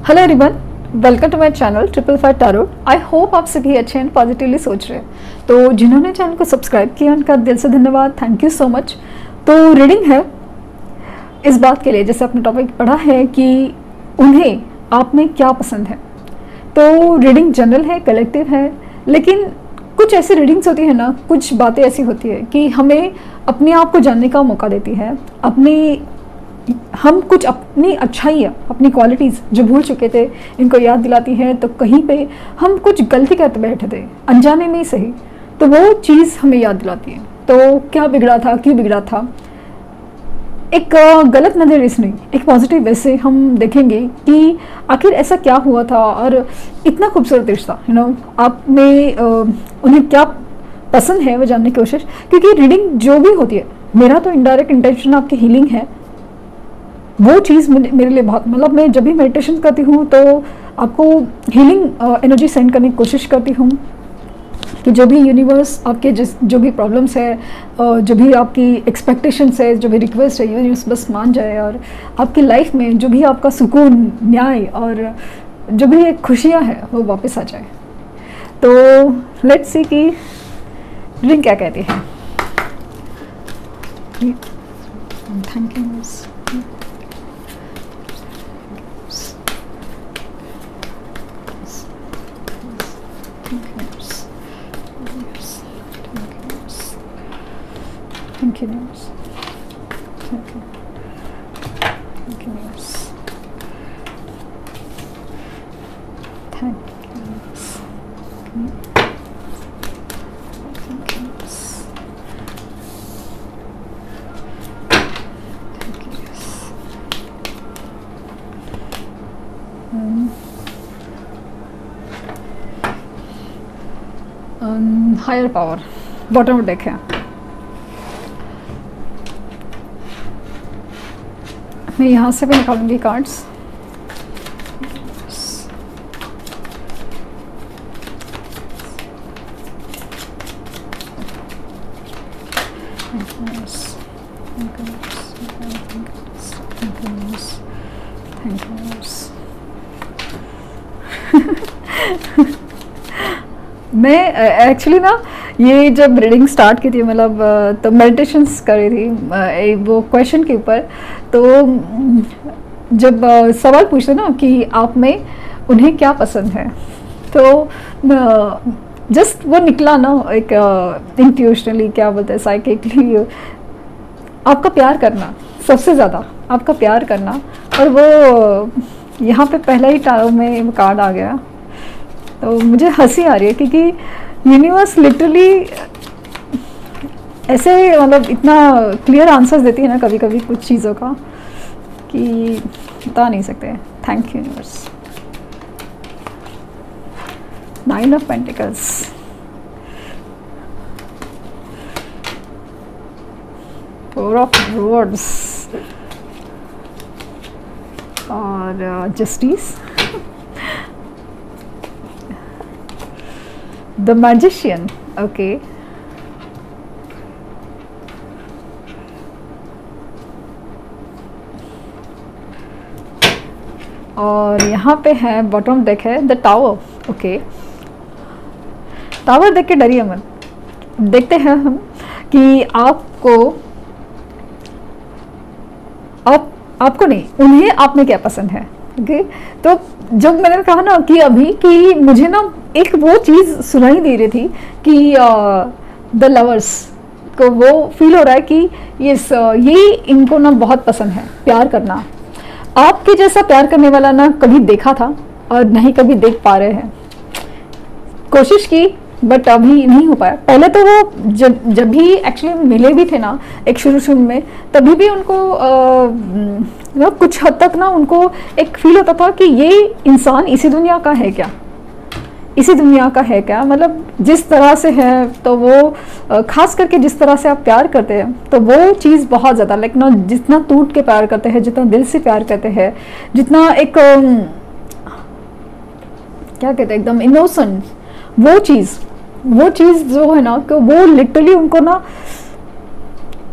Hello everyone, welcome to my channel 555 tarot. I hope आप सभी अच्छे एंड पॉजिटिवली सोच रहे हैं। तो जिन्होंने चैनल को सब्सक्राइब किया उनका दिल से धन्यवाद, थैंक यू सो मच। तो रीडिंग है इस बात के लिए, जैसे आपने टॉपिक पढ़ा है कि उन्हें आप में क्या पसंद है। तो रीडिंग जनरल है, कलेक्टिव है, लेकिन कुछ ऐसी रीडिंग्स होती है ना, कुछ बातें ऐसी होती है कि हमें अपने आप को जानने का मौका देती है। हम कुछ अपनी अच्छाइयाँ, अपनी क्वालिटीज़ जो भूल चुके थे, इनको याद दिलाती हैं। तो कहीं पे हम कुछ गलती करते बैठे थे, अनजाने में ही सही, तो वो चीज़ हमें याद दिलाती है। तो क्या बिगड़ा था, क्यों बिगड़ा था, एक गलत नज़रिए से नहीं, एक पॉजिटिव वे से हम देखेंगे कि आखिर ऐसा क्या हुआ था और इतना खूबसूरत रिश्ता, आप में उन्हें क्या पसंद है वो जानने की कोशिश। क्योंकि रीडिंग जो भी होती है, मेरा तो इनडायरेक्ट इंटेंशन आपकी हीलिंग है। वो चीज़ मेरे लिए बहुत, मतलब मैं जब भी मेडिटेशन करती हूँ तो आपको हीलिंग एनर्जी सेंड करने की कोशिश करती हूँ कि जो भी यूनिवर्स आपके जो भी प्रॉब्लम्स है, जो भी आपकी एक्सपेक्टेशंस है, जो भी रिक्वेस्ट है, यूनिवर्स बस मान जाए और आपकी लाइफ में जो भी आपका सुकून, न्याय और जो भी एक खुशियाँ हैं वो वापस आ जाए। तो लेट्स सी कि रीडिंग क्या कहती है। Thank you. Thank you, Nurse. Thank you. Thank you, Nurse. Thank you, Nurse. Thank you, Nurse. Thank you, Nurse. Higher power. Bottom of deck है। मैं यहाँ से भी निकालूंगी कार्ड्स। मैं एक्चुअली ना, ये जब रीडिंग स्टार्ट की थी, मतलब तो मेडिटेशंस कर रही थी वो क्वेश्चन के ऊपर। तो जब सवाल पूछते ना कि आप में उन्हें क्या पसंद है, तो जस्ट वो निकला ना एक इंट्यूशनली, क्या बोलते हैं, साइकिकली, आपका प्यार करना, सबसे ज़्यादा आपका प्यार करना। और वो यहाँ पे पहला ही टारो में कार्ड आ गया। तो मुझे हंसी आ रही है क्योंकि यूनिवर्स लिटरली ऐसे, मतलब इतना क्लियर आंसर्स देती है ना कभी कभी कुछ चीज़ों का कि बता नहीं सकते। Thank you universe. 9 of pentacles, four of rods और जस्टिस, द मैजिशियन। ओके, और यहाँ पे है बॉटम डेक है द टावर। ओके, टावर देख के डरिए मत। देखते हैं हम कि आपको नहीं, उन्हें आप में क्या पसंद है। ओके, तो जब मैंने कहा ना कि अभी कि मुझे ना एक वो चीज़ सुनाई दे रही थी कि द लवर्स को वो फील हो रहा है कि ये इनको ना बहुत पसंद है प्यार करना। आपके जैसा प्यार करने वाला ना कभी देखा था और नहीं कभी देख पा रहे हैं। कोशिश की बट अभी नहीं हो पाया। पहले तो वो जब भी एक्चुअली मिले भी थे ना एक शुरू में, तभी भी उनको कुछ हद तक ना उनको एक फील होता था कि ये इंसान इसी दुनिया का है क्या, इसी दुनिया का है क्या, मतलब जिस तरह से है। तो वो खास करके जिस तरह से आप प्यार करते हैं, तो वो चीज़ बहुत ज़्यादा लाइक ना, जितना टूट के प्यार करते हैं, जितना दिल से प्यार करते हैं, जितना एक क्या कहते हैं, एकदम इनोसेंट, वो चीज़ जो है ना, कि वो लिटरली उनको ना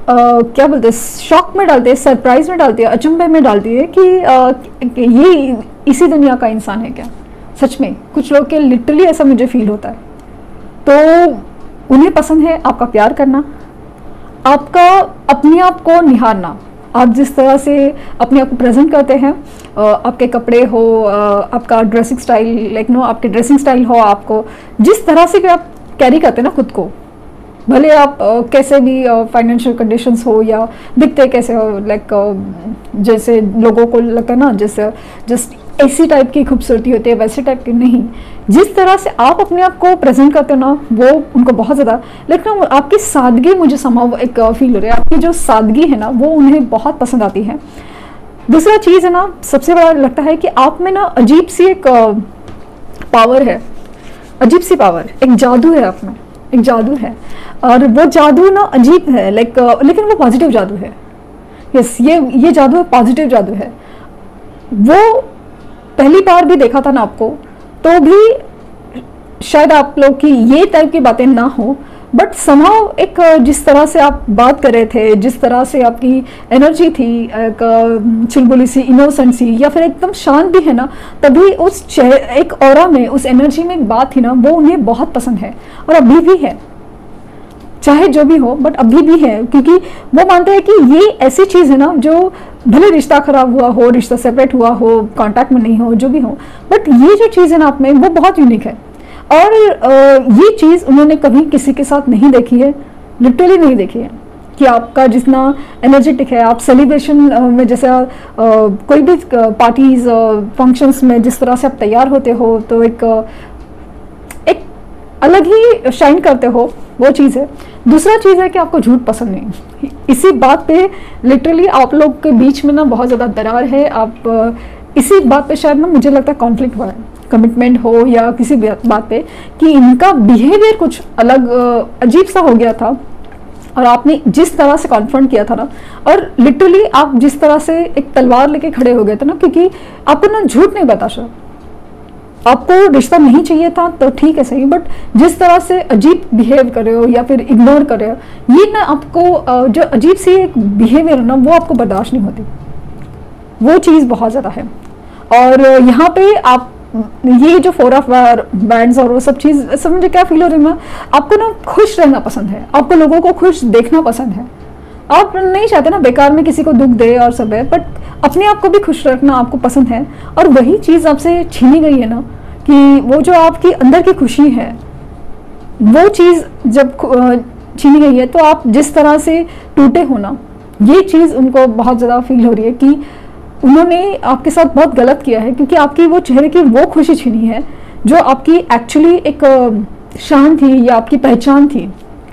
क्या बोलते हैं, शॉक में डालती है, सरप्राइज में डालती है, अचंभे में डालती है कि ये इसी दुनिया का इंसान है क्या। सच में कुछ लोग के लिटरली ऐसा मुझे फील होता है। तो उन्हें पसंद है आपका प्यार करना, आपका अपने आप को निहारना, आप जिस तरह से अपने आप को प्रेजेंट करते हैं, आपके कपड़े हो, आपका ड्रेसिंग स्टाइल, लाइक नो आपके ड्रेसिंग स्टाइल हो, आपको जिस तरह से भी आप कैरी करते हैं ना खुद को, भले आप कैसे भी फाइनेंशियल कंडीशंस हो या दिखते कैसे हो, लाइक जैसे लोगों को लगता है ना जैसे जस्ट ऐसी टाइप की खूबसूरती होती है, वैसे टाइप की नहीं, जिस तरह से आप अपने आप को प्रेजेंट करते हो ना वो उनको बहुत ज़्यादा, लेकिन आपकी सादगी मुझे समाव एक फील हो रहा है, आपकी जो सादगी है ना वो उन्हें बहुत पसंद आती है। दूसरा चीज़ है ना, सबसे बड़ा लगता है कि आप में ना अजीब सी एक पावर है, अजीब सी पावर, एक जादू है आप में, एक जादू है, और वो जादू ना अजीब है, लाइक लेकिन वो पॉजिटिव जादू है। यस, ये जादू पॉजिटिव जादू है। वो पहली बार भी देखा था ना आपको, तो भी शायद आप लोग की ये टाइप की बातें ना हो, बट समहाउ एक जिस तरह से आप बात कर रहे थे, जिस तरह से आपकी एनर्जी थी, एक चुलबुली सी, इनोसेंट सी, या फिर एकदम शांत भी है ना, तभी उस एक ऑरा में, उस एनर्जी में एक बात थी ना, वो उन्हें बहुत पसंद है और अभी भी है, चाहे जो भी हो, बट अभी भी है, क्योंकि वो मानते हैं कि ये ऐसी चीज़ है ना जो भले रिश्ता खराब हुआ हो, रिश्ता सेपरेट हुआ हो, कांटेक्ट में नहीं हो, जो भी हो, बट ये जो चीज़ है ना आप में, वो बहुत यूनिक है। और ये चीज़ उन्होंने कभी किसी के साथ नहीं देखी है, लिटरली नहीं देखी है, कि आपका जितना एनर्जेटिक है, आप सेलिब्रेशन में जैसा कोई भी पार्टीज फंक्शंस में जिस तरह से आप तैयार होते हो, तो एक अलग ही शाइन करते हो, वो चीज़ है। दूसरा चीज़ है कि आपको झूठ पसंद नहीं। इसी बात पे लिटरली आप लोग के बीच में ना बहुत ज़्यादा दरार है। आप इसी बात पे शायद ना मुझे लगता है कॉन्फ्लिक्ट हुआ है, कमिटमेंट हो या किसी बात पे, कि इनका बिहेवियर कुछ अलग अजीब सा हो गया था, और आपने जिस तरह से कॉन्फ्रंट किया था ना, और लिटरली आप जिस तरह से एक तलवार लेके खड़े हो गए थे ना, क्योंकि आपको ना झूठ नहीं बता, आपको रिश्ता नहीं चाहिए था तो ठीक है सही, बट जिस तरह से अजीब बिहेव कर रहे हो या फिर इग्नोर कर रहे हो, ये ना आपको जो अजीब सी एक बिहेवियर है ना, वो आपको बर्दाश्त नहीं होती, वो चीज़ बहुत ज़्यादा है। और यहाँ पे आप ये जो 4 ऑफ बैंड्स और वो सब चीज़, सब मुझे क्या फील हो रही है, आपको ना खुश रहना पसंद है, आपको लोगों को खुश देखना पसंद है, आप नहीं चाहते ना बेकार में किसी को दुख दे और सब है, बट अपने आप को भी खुश रखना आपको पसंद है। और वही चीज़ आपसे छीनी गई है ना, कि वो जो आपकी अंदर की खुशी है, वो चीज़ जब छीनी गई है, तो आप जिस तरह से टूटे हो ना, ये चीज़ उनको बहुत ज़्यादा फील हो रही है कि उन्होंने आपके साथ बहुत गलत किया है, क्योंकि आपकी वो चेहरे की वो खुशी छीनी है जो आपकी एक्चुअली एक शान थी या आपकी पहचान थी।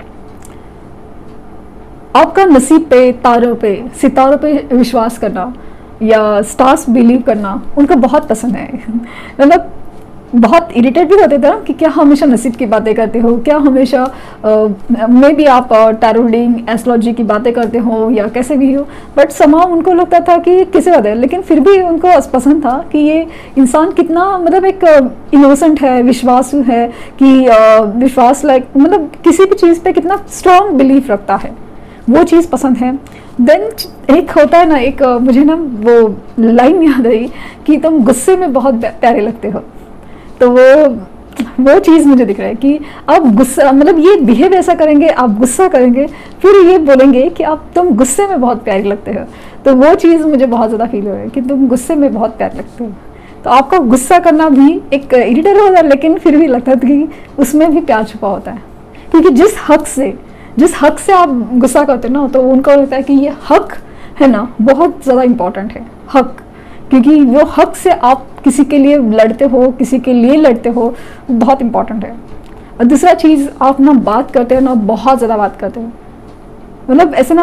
आपका नसीब पे, तारों पे, सितारों पे विश्वास करना या स्टार्स बिलीव करना उनको बहुत पसंद है। मतलब बहुत इरिटेट भी होते थे ना कि क्या हमेशा नसीब की बातें करते हो, क्या हमेशा में भी आप टैरो रीडिंग, एस्ट्रोलॉजी की बातें करते हो या कैसे भी हो, बट समाव उनको लगता था कि किसी बात है, लेकिन फिर भी उनको पसंद था कि ये इंसान कितना मतलब एक इनोसेंट है, विश्वासु है, कि विश्वास लाइक मतलब किसी भी चीज़ पे कितना स्ट्रॉन्ग बिलीफ रखता है, वो चीज़ पसंद है। देन एक होता है ना, एक मुझे ना वो लाइन याद आई कि तुम गुस्से में बहुत प्यारे लगते हो, तो वो चीज़ मुझे दिख रहा है कि आप गुस्सा, मतलब ये बिहेव ऐसा करेंगे, आप गुस्सा करेंगे, फिर ये बोलेंगे कि तुम गुस्से में बहुत प्यारे लगते हो, तो वो चीज़ मुझे बहुत ज़्यादा फील हो रहा है कि तुम गुस्से में बहुत प्यारे लगते हो। तो आपका गुस्सा करना भी एक इरिटेट होता है, लेकिन फिर भी लगता है कि उसमें भी प्यार छुपा होता है, क्योंकि जिस हक से आप गुस्सा करते हो ना, तो उनको लगता है कि ये हक है ना बहुत ज़्यादा इम्पॉर्टेंट है, हक, क्योंकि वो हक से आप किसी के लिए लड़ते हो, किसी के लिए लड़ते हो, बहुत इम्पॉर्टेंट है। और दूसरा चीज़, आप ना बात करते हो ना, बहुत ज़्यादा बात करते हो, मतलब ऐसे ना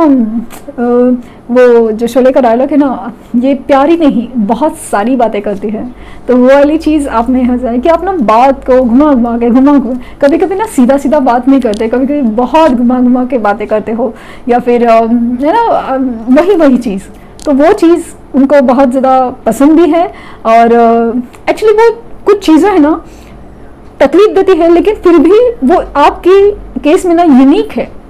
वो जो शोले का डायलॉग है ना, ये प्यारी नहीं बहुत सारी बातें करती है, तो वो वाली चीज़ आप में हो जाए कि आप ना बात को घुमा कभी कभी ना सीधा सीधा बात नहीं करते, कभी कभी बहुत घुमा के बातें करते हो, या फिर है ना वही चीज़, तो वो चीज़ उनको बहुत ज़्यादा पसंद भी है। और एक्चुअली वो कुछ चीज़ें है ना तकलीफ देती है, लेकिन फिर भी वो आपकी केस में ना यूनिक है,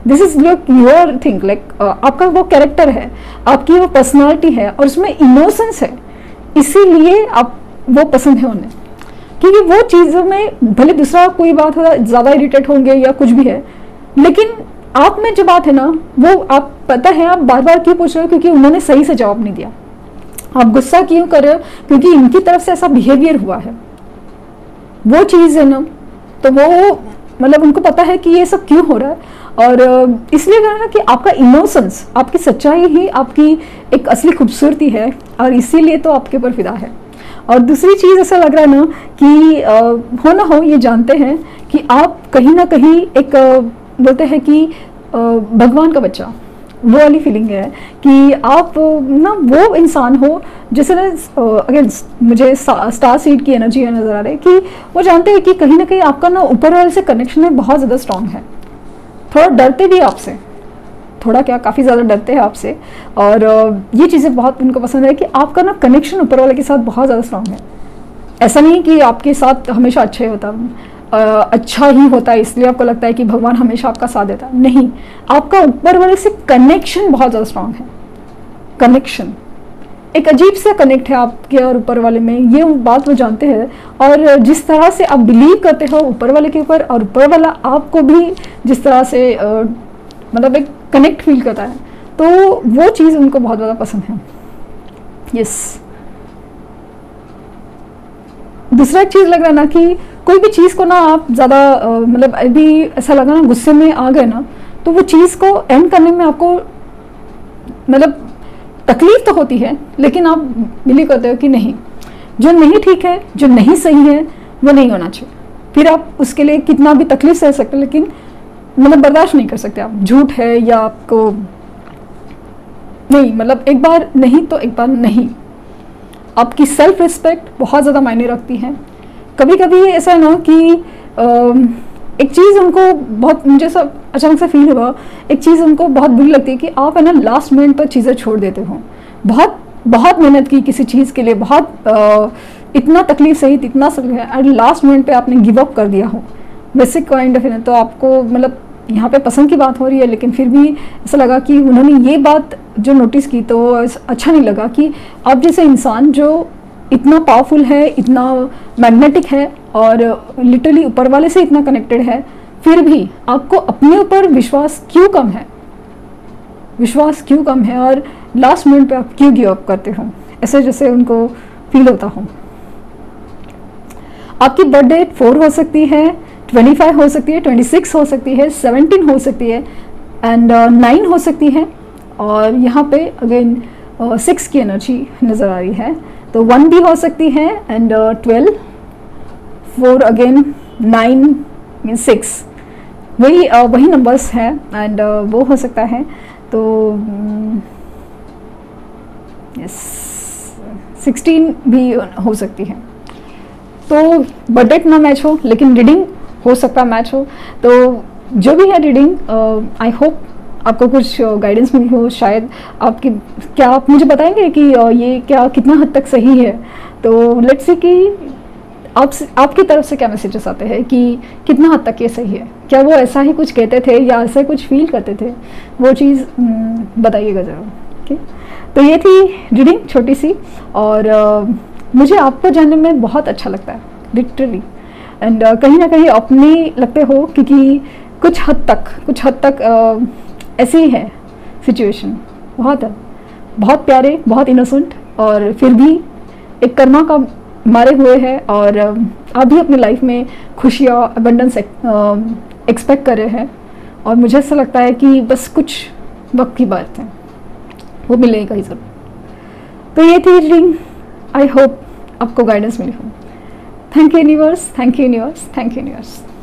this is your thing, like आपका वो कैरेक्टर है, आपकी वो पर्सनालिटी है और उसमें इमोशंस है, इसीलिए आप वो पसंद है उन्हें। क्योंकि वो चीज़ों में भले दूसरा कोई बात हो ज़्यादा इरिटेट होंगे या कुछ भी है, लेकिन आप में जो बात है ना वो आप पता है आप बार बार क्यों पूछ रहे हो, क्योंकि उन्होंने सही से जवाब नहीं दिया। आप गुस्सा क्यों कर रहे हो, क्योंकि इनकी तरफ से ऐसा बिहेवियर हुआ है, वो चीज़ है ना, तो वो मतलब उनको पता है कि ये सब क्यों हो रहा है। और इसलिए कह रहा ना कि आपका इमोशंस, आपकी सच्चाई ही आपकी एक असली खूबसूरती है और इसीलिए तो आपके ऊपर फिदा है। और दूसरी चीज़ ऐसा लग रहा है ना कि हो ना हो ये जानते हैं कि आप कहीं ना कहीं एक बोलते हैं कि भगवान का बच्चा, वो वाली फीलिंग है कि आप ना वो इंसान हो जैसे ना अगेन मुझे स्टार सीड की एनर्जी नज़र आ रही है कि वो जानते हैं कि कहीं ना कहीं आपका ना ऊपर वाले से कनेक्शन में बहुत ज़्यादा स्ट्रांग है। थोड़ा डरते भी आपसे, थोड़ा क्या काफ़ी ज़्यादा डरते हैं आपसे, और ये चीज़ें बहुत उनको पसंद है कि आपका ना कनेक्शन ऊपर वाले के साथ बहुत ज़्यादा स्ट्रांग है। ऐसा नहीं कि आपके साथ हमेशा अच्छा ही होता, अच्छा ही होता है इसलिए आपको लगता है कि भगवान हमेशा आपका साथ देता है, नहीं, आपका ऊपर वाले से कनेक्शन बहुत ज़्यादा स्ट्रांग है। कनेक्शन एक अजीब सा कनेक्ट है आपके और ऊपर वाले में, ये बात वो जानते हैं। और जिस तरह से आप बिलीव करते हो ऊपर वाले के ऊपर, और ऊपर वाला आपको भी जिस तरह से मतलब एक कनेक्ट फील करता है, तो वो चीज़ उनको बहुत ज़्यादा पसंद है। यस, दूसरा एक चीज़ लग रहा है ना कि कोई भी चीज़ को ना आप ज़्यादा मतलब अभी ऐसा लगा ना गुस्से में आ गए ना, तो वो चीज़ को एंड करने में आपको मतलब तकलीफ तो होती है, लेकिन आप बिलीव करते हो कि नहीं, जो नहीं ठीक है, जो नहीं सही है वो नहीं होना चाहिए। फिर आप उसके लिए कितना भी तकलीफ सह सकते, लेकिन मतलब बर्दाश्त नहीं कर सकते आप, झूठ है या आपको नहीं, मतलब एक बार नहीं तो एक बार नहीं। आपकी सेल्फ रिस्पेक्ट बहुत ज़्यादा मायने रखती है। कभी कभी ऐसा है ना कि एक चीज़ उनको बहुत, मुझे सब अचानक से फील हुआ, एक चीज़ उनको बहुत बुरी लगती है कि आप है ना लास्ट मिनट पर चीज़ें छोड़ देते हो। बहुत बहुत मेहनत की किसी चीज़ के लिए, बहुत इतना तकलीफ सही, इतना सब है, और लास्ट मिनट पे आपने गिव अप कर दिया हो, वैसे काइंड ऑफ है। तो आपको मतलब यहाँ पे पसंद की बात हो रही है, लेकिन फिर भी ऐसा लगा कि उन्होंने ये बात जो नोटिस की तो अच्छा नहीं लगा कि आप जैसे इंसान जो इतना पावरफुल है, इतना मैग्नेटिक है और लिटरली ऊपर वाले से इतना कनेक्टेड है, फिर भी आपको अपने ऊपर विश्वास क्यों कम है, विश्वास क्यों कम है, और लास्ट मिनट पे आप क्यों गिव अप करते हो, ऐसे जैसे उनको फील होता हो। आपकी बर्थ डेट 4 हो सकती है, 25 हो सकती है, 26 हो सकती है, 17 हो सकती है एंड 9 हो सकती है। और यहाँ पे अगेन 6 की एनर्जी नज़र आ रही है, तो 1 भी हो सकती है एंड 12, 4 अगेन 9 मीन 6, वही नंबर्स हैं एंड वो हो सकता है। तो यस 16 भी हो सकती है। तो बर्थ डेट ना मैच हो, लेकिन रीडिंग हो सकता है मैच हो। तो जो भी है रीडिंग, आई होप आपको कुछ गाइडेंस मिली हो। शायद आपकी, क्या आप मुझे बताएंगे कि ये क्या कितना हद तक सही है। तो लेट्स सी कि आपकी तरफ से क्या मैसेजेस आते हैं कि कितना हद तक ये सही है। क्या वो ऐसा ही कुछ कहते थे या ऐसा कुछ फील करते थे, वो चीज़ बताइएगा ज़रूर। ओके, तो ये थी रीडिंग छोटी सी, और मुझे आपको जानने में बहुत अच्छा लगता है लिटरली, एंड कहीं ना कहीं अपनी लगते हो, क्योंकि कुछ हद तक ऐसी ही है सिचुएशन, बहुत प्यारे, बहुत इनोसेंट, और फिर भी एक कर्मा का मारे हुए हैं, और आप भी अपनी लाइफ में खुशियाँ, अबंडेंस एक्सपेक्ट कर रहे हैं। और मुझे ऐसा लगता है कि बस कुछ वक्त की बात है, वो मिलेगा ही ज़रूर। तो ये थी रीडिंग, आई होप आपको गाइडेंस मिली हो। Thank you universe, thank you universe, thank you universe.